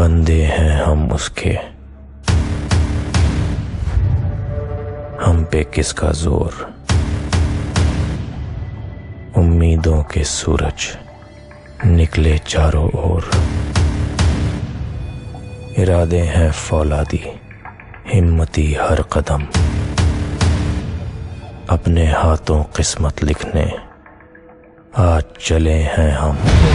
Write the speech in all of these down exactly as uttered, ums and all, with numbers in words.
बंदे हैं हम उसके, हम पे किसका जोर। उम्मीदों के सूरज निकले चारों ओर, इरादे हैं फौलादी, हिम्मती हर कदम। अपने हाथों किस्मत लिखने आज चले हैं हम।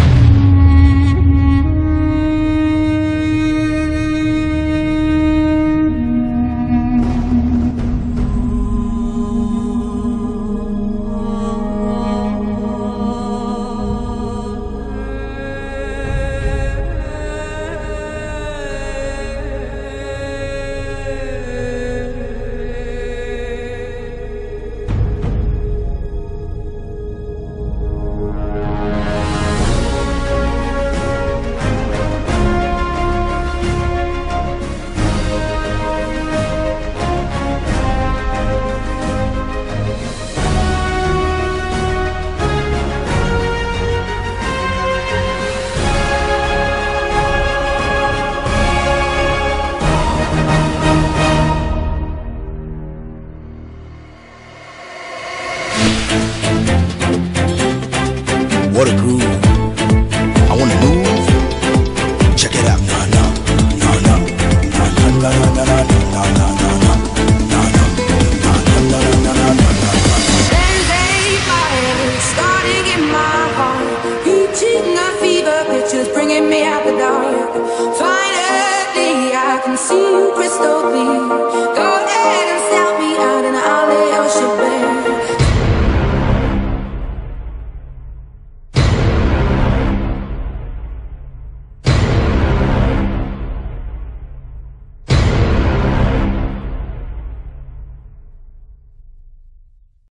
What a groove. I wanna move. Check it out. Nah, nah, nah, nah, nah, nah, nah, nah, nah, nah, nah, nah, nah, nah. Band-aid fire starting in my heart, reaching a fever pitch, is bringing me out the dark. Finally, I can see you crystal clear.